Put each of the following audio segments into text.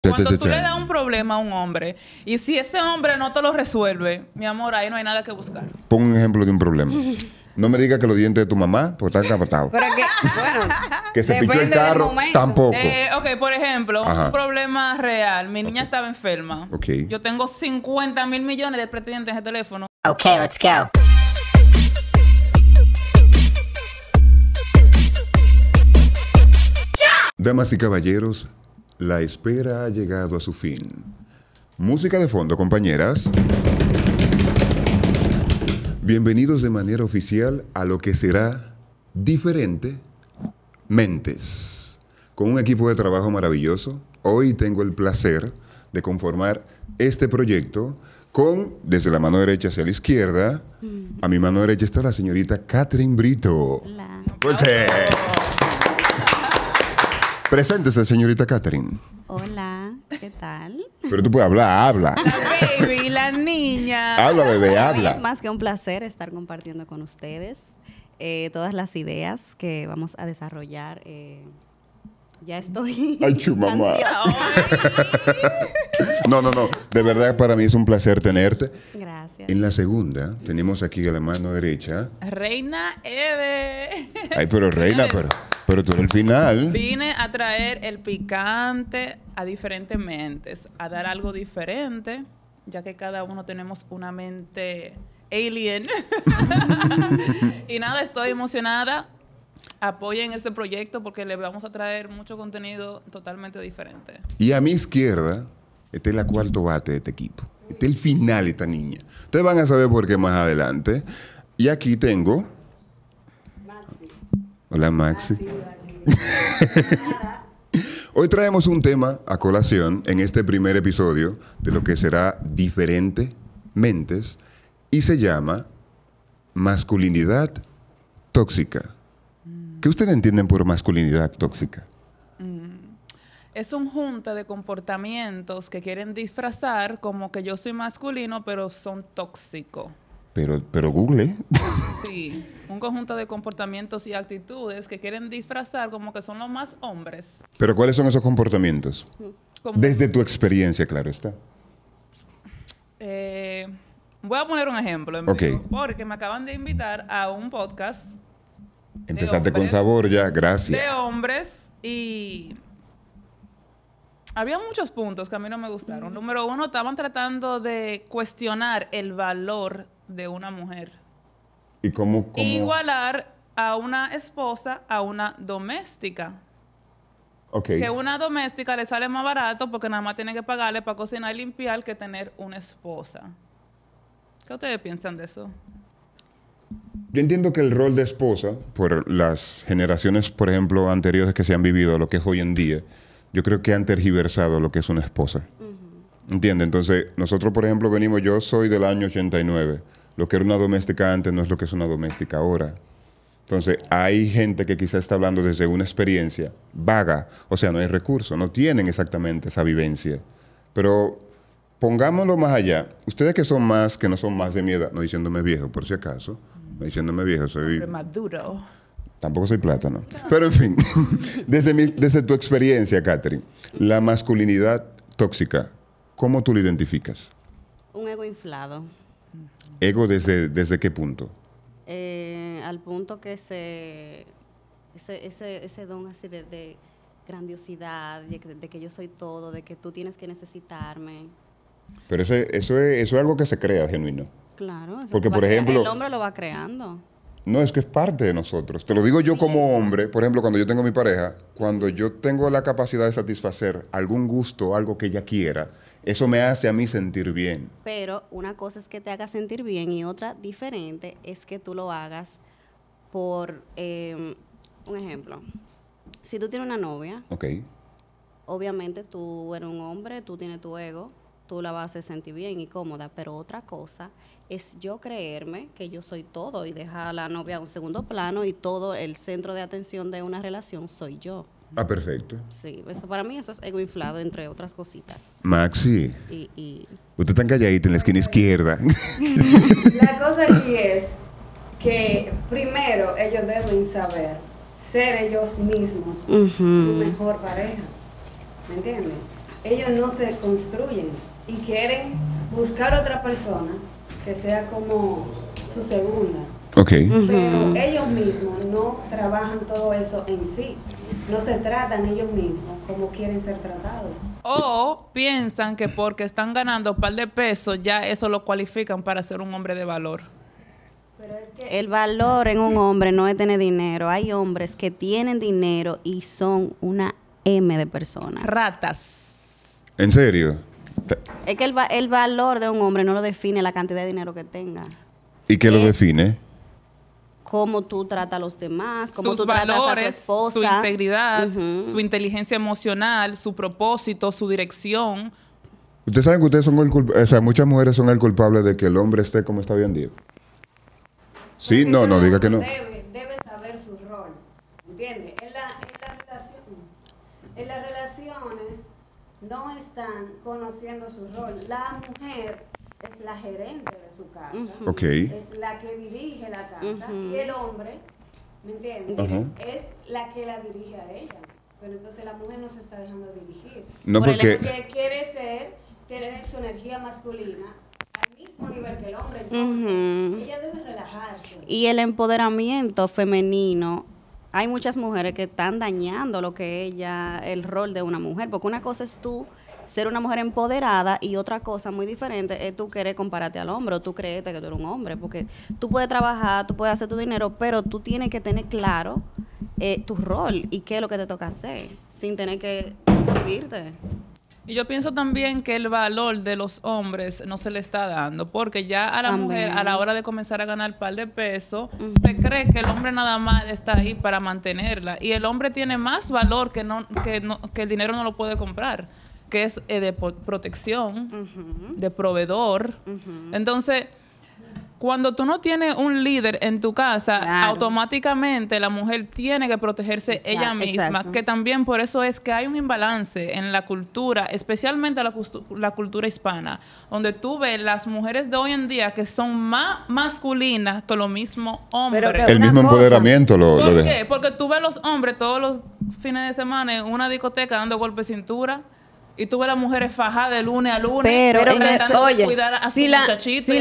Cuando tú le das un problema a un hombre y si ese hombre no te lo resuelve, mi amor, ahí no hay nada que buscar. Pon un ejemplo de un problema. No me digas que los dientes de tu mamá, porque están capatados. Pero que, bueno, Que se pichó el carro, tampoco. Ok, por ejemplo, un problema real. Mi niña estaba enferma. Yo tengo 50.000 millones de pretendientes en el teléfono. Ok, let's go. Damas y caballeros, la espera ha llegado a su fin. Música de fondo, compañeras. Bienvenidos de manera oficial a lo que será Diferente Mentes. Con un equipo de trabajo maravilloso, hoy tengo el placer de conformar este proyecto con, desde la mano derecha hacia la izquierda, a mi mano derecha está la señorita Catherine Brito. Hola. Pues, preséntese, señorita Catherine. Hola, ¿qué tal? Pero tú puedes hablar, habla. La baby, la niña. Habla, bebé, Para mí habla. es más que un placer estar compartiendo con ustedes todas las ideas que vamos a desarrollar. Ya estoy. Ay, chumamá. ansiosa. No. De verdad, para mí es un placer tenerte. Gracias. En la segunda, tenemos aquí a la mano derecha. Reina Eve. Ay, pero reina, pero tú en el final. Vine a traer el picante a diferentes mentes, a dar algo diferente, ya que cada uno tenemos una mente alien. Y nada, estoy emocionada. Apoyen este proyecto porque le vamos a traer mucho contenido totalmente diferente. Y a mi izquierda, está la cuarto bate de este equipo. Está el final esta niña. Ustedes van a saber por qué más adelante. Y aquí tengo... Maxi. Hola, Maxi. Hoy traemos un tema a colación en este primer episodio de lo que será Diferente Mentes y se llama Masculinidad Tóxica. ¿Qué ustedes entienden por masculinidad tóxica? Es un junte de comportamientos que quieren disfrazar como que yo soy masculino, pero son tóxicos. Pero Google. Sí, un conjunto de comportamientos y actitudes que quieren disfrazar como que son los más hombres. ¿Pero cuáles son esos comportamientos? Como, Desde tu experiencia, claro está. voy a poner un ejemplo en vivo, porque me acaban de invitar a un podcast. Empezaste con sabor ya, gracias. De hombres y había muchos puntos que a mí no me gustaron. Número uno, estaban tratando de cuestionar el valor de una mujer. ¿Y cómo? Igualar a una esposa a una doméstica. Que una doméstica le sale más barato porque nada más tiene que pagarle para cocinar y limpiar que tener una esposa. ¿Qué ustedes piensan de eso? Yo entiendo que el rol de esposa, por las generaciones, por ejemplo, anteriores que se han vivido, lo que es hoy en día, yo creo que han tergiversado lo que es una esposa. ¿Entiendes? Entonces, nosotros, por ejemplo, venimos, yo soy del año 89. Lo que era una doméstica antes no es lo que es una doméstica ahora. Entonces, hay gente que quizás está hablando desde una experiencia vaga. O sea, no hay recursos, no tienen exactamente esa vivencia. Pero pongámoslo más allá. Ustedes que son más, que no son más de mi edad, no diciéndome viejo, por si acaso. No diciéndome viejo, soy... Maduro. Tampoco soy plátano. Pero en fin, desde tu experiencia, Catherine, la masculinidad tóxica, ¿cómo tú la identificas? Un ego inflado. ¿Ego desde qué punto? Al punto que ese don así de grandiosidad, de que yo soy todo, de que tú tienes que necesitarme. Pero eso es algo que se crea genuino. Claro. Porque, por ejemplo, el hombre lo va creando. No, es que es parte de nosotros. Te lo digo yo como hombre. Por ejemplo, cuando yo tengo mi pareja, cuando yo tengo la capacidad de satisfacer algún gusto, algo que ella quiera, eso me hace a mí sentir bien. Pero una cosa es que te haga sentir bien y otra diferente es que tú lo hagas por, un ejemplo. Si tú tienes una novia, obviamente tú eres un hombre, tú tienes tu ego, tú la vas a hacer sentir bien y cómoda, pero otra cosa es yo creerme que yo soy todo y dejar a la novia a un segundo plano y todo el centro de atención de una relación soy yo. Ah, perfecto. Sí, eso para mí eso es ego inflado, entre otras cositas. Maxi, y usted está calladita en la esquina izquierda. La cosa aquí es que primero ellos deben saber ser ellos mismos su mejor pareja. ¿Me entiendes? ellos no se construyen y quieren buscar otra persona que sea como su segunda. Okay. Pero ellos mismos no trabajan todo eso en sí. No se tratan ellos mismos como quieren ser tratados. O piensan que porque están ganando un par de pesos, ya eso lo cualifican para ser un hombre de valor. Pero es que El valor en un hombre no es tener dinero. Hay hombres que tienen dinero y son una M de personas. Ratas. ¿En serio? Es que el valor de un hombre no lo define la cantidad de dinero que tenga. ¿Y qué lo define? Cómo tú tratas a los demás, cómo Sus tú tratas a tu valores, esposa. su integridad, su inteligencia emocional, su propósito, su dirección. Ustedes saben que ustedes son el culpable, o sea, muchas mujeres son el culpable de que el hombre esté como está hoy en día. Sí, no, diga que no. Debe saber su rol, ¿entiendes? En las relaciones no están conociendo su rol. La mujer es la gerente de su casa, es la que dirige la casa y el hombre, ¿me entiendes? Es la que la dirige a ella. Pero entonces la mujer no se está dejando dirigir. No, porque quiere tener su energía masculina al mismo nivel que el hombre. Entonces, ella debe relajarse. Y el empoderamiento femenino, hay muchas mujeres que están dañando lo que el rol de una mujer, porque una cosa es tú ser una mujer empoderada y otra cosa muy diferente es tú querer compararte al hombre o tú creerte que tú eres un hombre, porque tú puedes trabajar, tú puedes hacer tu dinero, pero tú tienes que tener claro tu rol y qué es lo que te toca hacer, sin tener que subirte. Y yo pienso también que el valor de los hombres no se le está dando, porque ya a la mujer, a la hora de comenzar a ganar un par de pesos, se cree que el hombre nada más está ahí para mantenerla. Y el hombre tiene más valor que el dinero no lo puede comprar, que es de protección, de proveedor. Entonces, cuando tú no tienes un líder en tu casa, automáticamente la mujer tiene que protegerse ella misma, que también por eso es que hay un imbalance en la cultura, especialmente la cultura hispana, donde tú ves las mujeres de hoy en día que son más masculinas que los mismos hombres. El mismo empoderamiento lo ¿Por deja. qué? Porque tú ves los hombres todos los fines de semana en una discoteca dando golpes de cintura. Y tú ves a las mujeres fajadas de lunes a lunes, pero oye, cuidar a si su muchachito.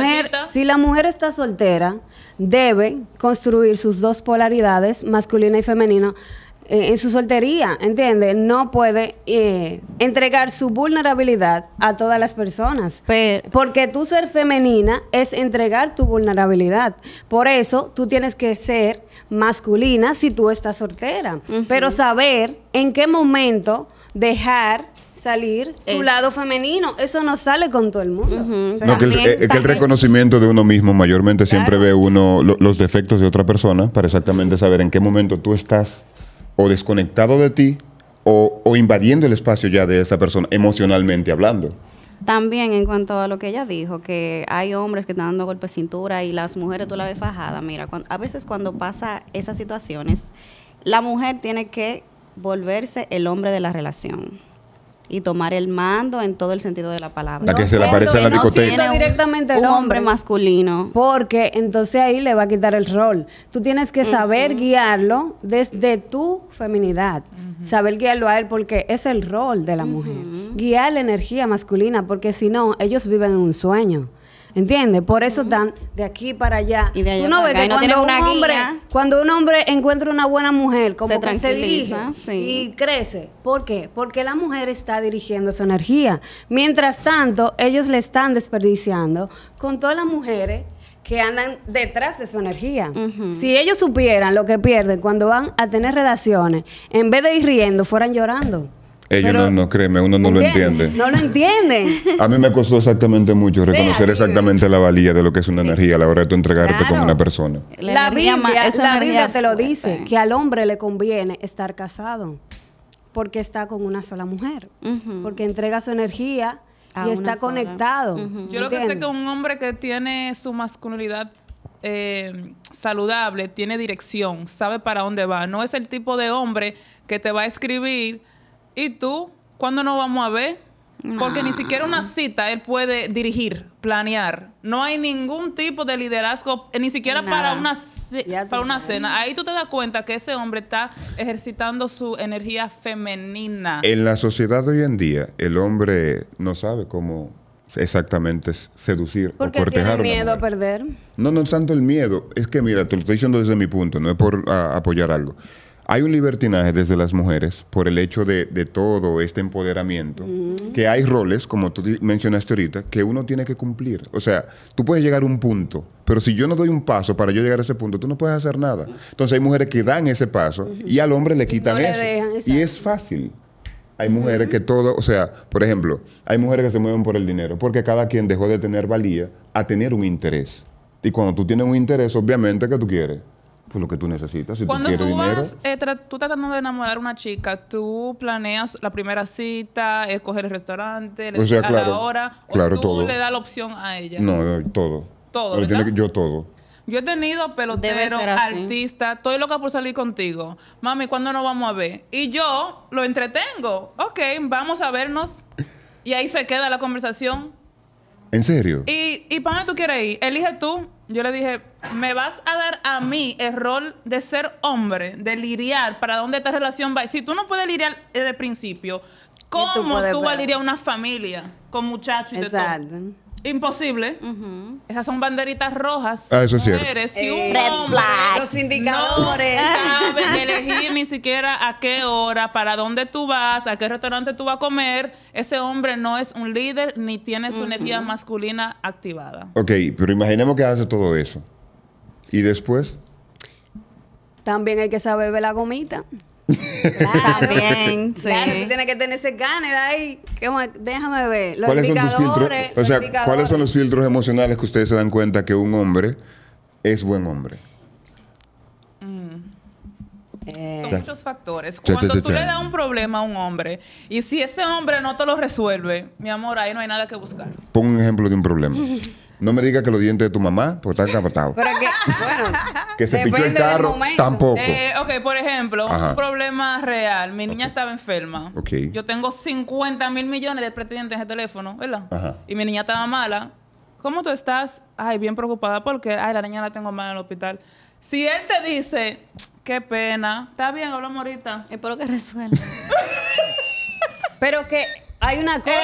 Si la mujer está soltera, debe construir sus dos polaridades, masculina y femenina, en su soltería, ¿entiendes? No puede entregar su vulnerabilidad a todas las personas. Porque tú ser femenina es entregar tu vulnerabilidad. Por eso tú tienes que ser masculina si tú estás soltera. Pero saber en qué momento dejar salir tu lado femenino, eso no sale con todo el mundo. No, que el reconocimiento de uno mismo mayormente siempre ve uno los defectos de otra persona para exactamente saber en qué momento tú estás o desconectado de ti o invadiendo el espacio ya de esa persona emocionalmente hablando. También en cuanto a lo que ella dijo, que hay hombres que están dando golpes de cintura y las mujeres tú la ves fajada. Mira, a veces cuando pasa esas situaciones, la mujer tiene que volverse el hombre de la relación y tomar el mando en todo el sentido de la palabra. La que se le aparece en la discoteca. Directamente un hombre masculino. Porque entonces ahí le va a quitar el rol. Tú tienes que saber guiarlo desde tu feminidad. Saber guiarlo a él porque es el rol de la mujer. Guiar la energía masculina porque si no, ellos viven en un sueño. ¿Entiendes? Por eso están de aquí para allá. Y de allá tú no ves que no cuando un hombre encuentra una buena mujer, como que se dirige sí. y crece. ¿Por qué? Porque la mujer está dirigiendo su energía. Mientras tanto, ellos le están desperdiciando con todas las mujeres que andan detrás de su energía. Si ellos supieran lo que pierden cuando van a tener relaciones, en vez de ir riendo, fueran llorando. Ellos no, créeme, uno no lo entiende. No lo entienden. A mí me costó exactamente mucho reconocer exactamente la valía de lo que es una energía a la hora de tú entregarte con una persona. La Biblia te lo dice, que al hombre le conviene estar casado porque está con una sola mujer, porque entrega su energía y está conectado. Yo lo que sé es que un hombre que tiene su masculinidad saludable, tiene dirección, sabe para dónde va. No es el tipo de hombre que te va a escribir. ¿Y tú? ¿Cuándo nos vamos a ver? Porque ni siquiera una cita él puede dirigir, planear. No hay ningún tipo de liderazgo, ni siquiera para una cena. Ahí tú te das cuenta que ese hombre está ejercitando su energía femenina. En la sociedad de hoy en día, el hombre no sabe cómo exactamente seducir o cortejar tiene a una miedo a mujer. perder. No es tanto el miedo. Es que, mira, te lo estoy diciendo desde mi punto, no es por apoyar algo. Hay un libertinaje desde las mujeres por el hecho de todo este empoderamiento, que hay roles, como tú mencionaste ahorita, que uno tiene que cumplir. O sea, tú puedes llegar a un punto, pero si yo no doy un paso para yo llegar a ese punto, tú no puedes hacer nada. Entonces hay mujeres que dan ese paso y al hombre le quitan No le eso. dejan, Y exacto. es fácil. Hay mujeres que todo, o sea, por ejemplo, hay mujeres que se mueven por el dinero, porque cada quien dejó de tener valía a tener un interés. Y cuando tú tienes un interés, obviamente, ¿qué tú quieres? Pues lo que tú necesitas. Si Cuando tú quieres tú dinero. vas, tú tratando de enamorar a una chica, tú planeas la primera cita, escoger el restaurante, le O sea, dices a claro, la hora, claro, o tú todo. le das la opción a ella. No, todo. Todo, Pero tiene ¿verdad? yo todo. Yo he tenido Debe pelotero, ser así. artista, estoy loca por salir contigo. Mami, ¿cuándo nos vamos a ver? Y yo lo entretengo. Ok, vamos a vernos. Y ahí se queda la conversación. ¿En serio? ¿Y para dónde tú quieres ir? Elige tú. Yo le dije, me vas a dar a mí el rol de ser hombre, de lidiar para dónde esta relación va. Si tú no puedes lidiar desde el principio, ¿cómo tú puedes tú vas a ver? lidiar una familia con muchachos y de todo? Exacto. Imposible. Esas son banderitas rojas. Ah, eso es cierto. Mujeres, si un Red hombre flags. Los indicadores. no sabe elegir ni siquiera a qué hora, para dónde tú vas, a qué restaurante tú vas a comer, ese hombre no es un líder ni tiene su energía masculina activada. Ok, pero imaginemos que hace todo eso. ¿Y después? También hay que saber ver la gomita. También, sí. Claro, tú tienes que tener ese escáner ahí. Déjame ver. Los ¿Cuáles son tus filtros? indicadores. O sea, los indicadores. ¿cuáles son los filtros emocionales que ustedes se dan cuenta que un hombre es buen hombre? Son Ya. muchos factores. Ya, Cuando ya, tú ya. le das un problema a un hombre y si ese hombre no te lo resuelve, mi amor, ahí no hay nada que buscar. Pon un ejemplo de un problema. No me digas que los dientes de tu mamá, pues están capatados. Pero que, bueno, Que se pichó depende el del carro, momento. tampoco. Ok, por ejemplo, Ajá. un problema real. Mi niña estaba enferma. Ok. Yo tengo 50,000 millones de pretendientes en el teléfono, ¿verdad? Ajá. Y mi niña estaba mala. ¿Cómo tú estás? Ay, bien preocupada porque, ay, la niña la tengo mal en el hospital. Si él te dice, qué pena, está bien, hablamos ahorita. Espero que resuelva. Pero que hay una cosa.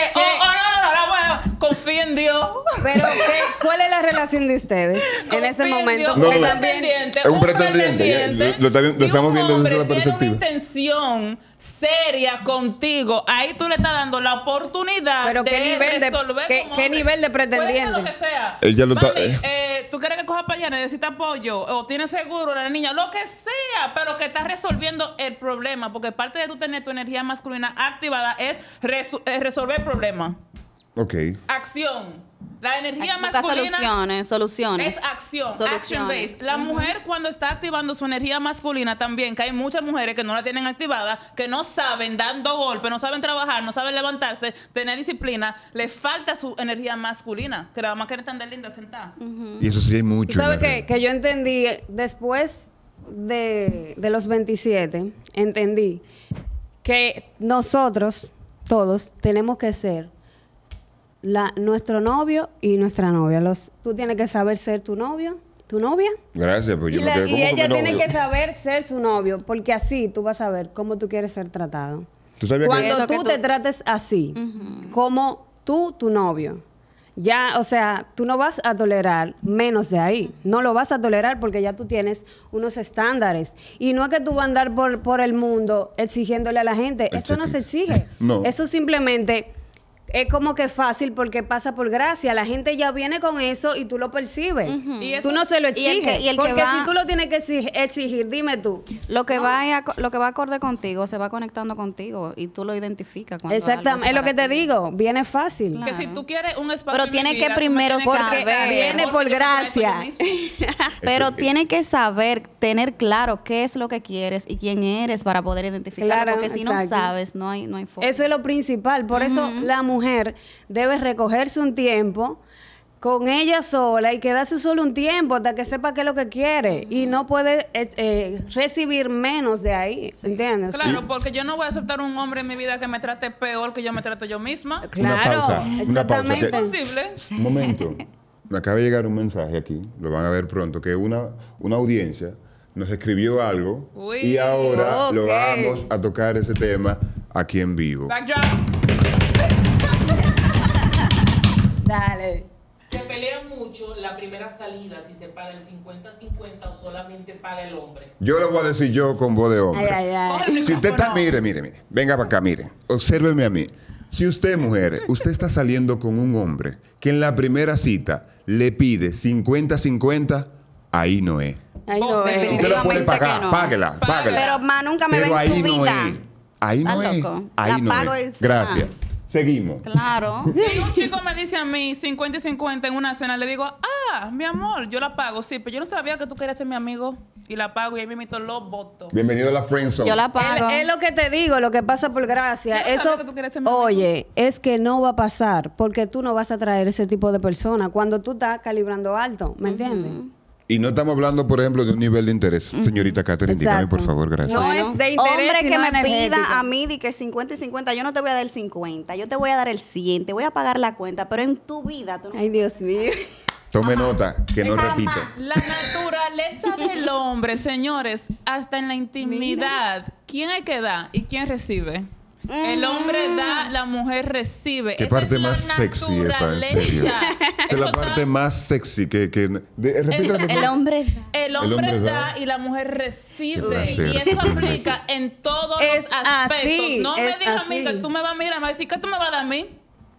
Confía en Dios. Pero ¿cuál es la relación de ustedes en ese Confía en momento? Dios. No, Porque no. también Es un pretendiente, lo estamos viendo desde la Si perspectiva. tiene una intención seria contigo, ahí tú le estás dando la oportunidad Pero de ¿qué nivel de- resolver qué- como qué hombre. nivel de pretendiente? Puede ser lo que sea. Él ya lo está- Mami, tú quieres que coja para allá, necesita apoyo, o tiene seguro la niña, lo que sea, pero que estás resolviendo el problema, porque parte de tú tener tu energía masculina activada es resolver problemas. Ok. Acción. La energía Busca masculina soluciones. es acción, Soluciones. action based. La mujer cuando está activando su energía masculina también, que hay muchas mujeres que no la tienen activada, que no saben dando golpes, no saben trabajar, no saben levantarse, tener disciplina, le falta su energía masculina, que nada más quieren estar de linda sentada. Y eso sí hay Tú mucho. sabes en la red. que yo entendí, después de los 27, entendí que nosotros, todos, tenemos que ser nuestro novio y nuestra novia. Tú tienes que saber ser tu novio, tu novia. Gracias, pues yo Y, me quedé como ella con mi tiene novio. que saber ser su novio, porque así tú vas a ver cómo tú quieres ser tratado. ¿Tú sabías Es Cuando lo que tú tú- te trates así, como tu novio, ya, o sea, tú no vas a tolerar menos de ahí. No lo vas a tolerar porque ya tú tienes unos estándares. Y no es que tú vas a andar por el mundo exigiéndole a la gente. El Eso no se checklist. exige. No. Eso simplemente es como que fácil porque pasa por gracia. La gente ya viene con eso y tú lo percibes. Y eso- Tú no se lo y el que- exiges. y el que Porque va- si tú lo tienes que exigir, dime tú. Lo que va acorde contigo se va conectando contigo y tú lo identificas. Cuando Exactamente, algo es lo que te para ti. digo. Viene fácil. Claro. Que si tú quieres un espacio Pero en mi tiene que vida, tú me primero tienes que Porque saber. viene mejor por que yo me traigo yo gracia. mismo. Pero tiene que saber, tener claro qué es lo que quieres y quién eres para poder identificarlo. Claro, porque si no exacto. sabes, no hay forma. Eso es lo principal. Por eso la mujer debe recogerse un tiempo con ella sola y quedarse solo un tiempo hasta que sepa qué es lo que quiere y no puede recibir menos de ahí, ¿entiendes? Claro, porque yo no voy a aceptar un hombre en mi vida que me trate peor que yo me trato yo misma. Claro, una pausa. Es imposible. Un momento. Me acaba de llegar un mensaje aquí, lo van a ver pronto, que una audiencia nos escribió algo y ahora lo vamos a tocar ese tema aquí en vivo. Backdrop. Dale. Se pelea mucho la primera salida, si se paga el 50-50 o solamente paga el hombre. Yo lo voy a decir yo con voz de hombre. Ay, ay, ay. Coge el Si usted está, micrófono. mire, venga para acá, mire, obsérveme a mí. Si usted, mujer, usted está saliendo con un hombre que en la primera cita le pide 50-50, ahí no es. Ay, no, Usted la puede Definitivamente pagar, que no. páguela. Pero más nunca me Pero ven ahí su no vida. es. Ahí no ¿Estás es. loco? Ahí La no pago es. y- Gracias. Seguimos. Claro. Si un chico me dice a mí 50 y 50 en una cena, le digo, mi amor, yo la pago, sí, pero yo no sabía que tú querías ser mi amigo y la pago y ahí me meto los votos. Bienvenido a la Friendzone. Yo la pago. Es lo que te digo, lo que pasa por gracia. Yo no sabía Eso, que tú querías ser mi amigo. oye, es que no va a pasar porque tú no vas a traer ese tipo de persona cuando tú estás calibrando alto, ¿me entiendes? Y no estamos hablando, por ejemplo, de un nivel de interés. Señorita Catherine, dígame, Exacto. por favor, gracias. No es de interés, hombre que sino me energético. pida a mí de que 50 y 50, yo no te voy a dar el 50, yo te voy a dar el 100, te voy a pagar la cuenta, pero en tu vida tú no. Ay, Dios mío. Tome nota, que no repita. La naturaleza del hombre, señores, hasta en la intimidad, ¿quién hay que dar y quién recibe? El hombre da, la mujer recibe. Qué Esa parte es la más sexy esa, en serio. naturaleza. Esa es la parte más sexy repítame, por El favor. hombre. El hombre hombre da. da y la mujer recibe. Qué placer, Y qué eso privilegio. aplica en todos Es los aspectos. así, No me es digas a mí que así. tú me vas a mirar, me vas a decir, ¿qué tú me vas a dar a mí?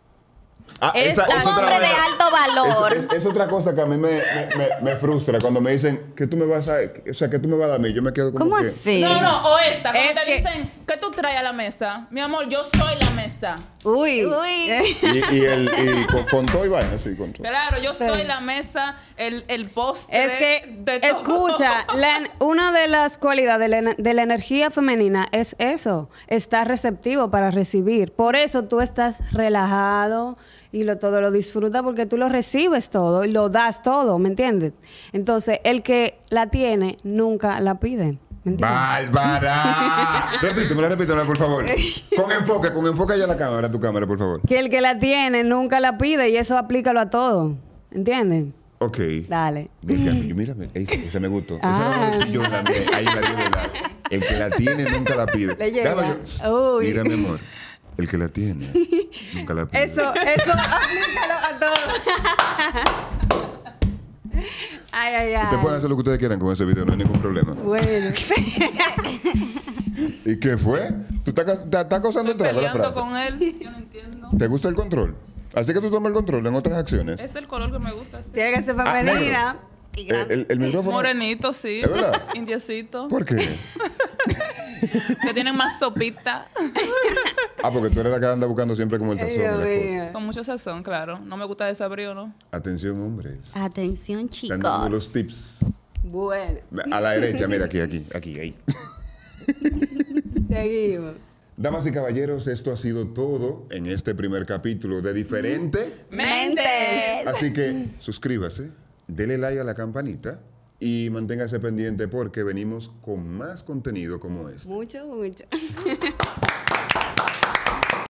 Es Un otra hombre de vaina. alto valor. Es otra cosa que a mí me frustra cuando me dicen que tú me vas a, o sea, que tú me vas a dar a mí. Yo me quedo como ¿Cómo que, así? No, no, o esta, cuando Es te que- dicen, ¿qué tú traes a la mesa? Mi amor, yo soy la mesa. Uy. Uy. Y con todo y vaina, sí, con todo. Claro, yo soy Sí. la mesa, el postre. Es que, de todo. escucha, una de las cualidades de la energía femenina es eso, estar receptivo para recibir. Por eso tú estás relajado y todo lo disfrutas porque tú lo recibes todo y lo das todo, ¿me entiendes? Entonces, el que la tiene nunca la pide, ¿me entiendes? ¡Bárbara! Repítemela, por favor. Con enfoque allá a la cámara, a tu cámara, por favor. Que el que la tiene nunca la pide y eso aplícalo a todo, ¿entiendes? Ok. Dale. Venga, mírame, esa me gustó. Esa Ah. la voy a decir yo también. Ahí la dio, ¿verdad? El que la tiene nunca la pide. Le llega. Dame yo. Uy. Mira, mi amor. El que la tiene nunca la pide. Eso aplícalo a todo. Ay, ay, ay. Ustedes pueden hacer lo que ustedes quieran con ese video, no hay ningún problema. Bueno. ¿Y qué fue? ¿Tú estás acosando el trago la Peleando frase? con él, yo no entiendo. ¿Te gusta el control? Así que tú tomas el control en otras acciones. Es el color que me gusta. Sí. Tiene que ser Ah, femenina. Y grande. El micrófono. Morenito, sí. ¿Es verdad? Indiecito. ¿Por qué? Que tienen más sopita. Ah, porque tú eres la que anda buscando siempre como el Ay, sazón. Dios de las cosas. mío. Con mucho sazón, claro. No me gusta desabrío, ¿no? Atención, hombres. Atención, Están dando chicos. los tips. Bueno, A la derecha, mira, aquí, ahí. seguimos. Damas y caballeros, esto ha sido todo en este primer capítulo de Diferente. Mentes. Así que suscríbase, dele like a la campanita y manténgase pendiente porque venimos con más contenido como este. Mucho, mucho.